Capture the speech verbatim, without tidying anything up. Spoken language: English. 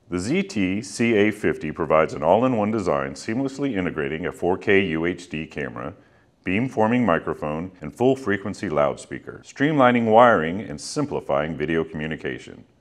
The Z T C A fifty provides an all-in-one design seamlessly integrating a four K U H D camera, beam-forming microphone, and full-frequency loudspeaker, streamlining wiring and simplifying video communication.